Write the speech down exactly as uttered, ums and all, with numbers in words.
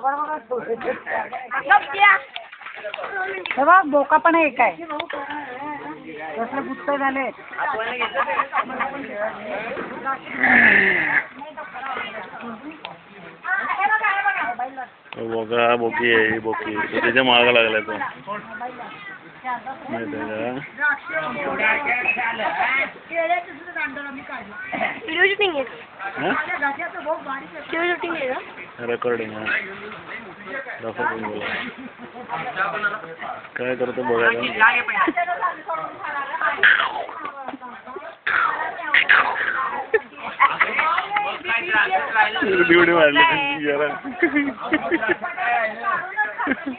हे बघ बोका पण एक आहे कसले गुत्त झाले बोका बोकी आहे बोकी तो त्याच्या मागा लागला तो व्हिडिओ शूटिंग आहे व्हिडिओ शूटिंग आहे का रेकॉर्डिंग आहे दाखवून बोला काय करतो बघायला व्हिडिओ वाढले जरा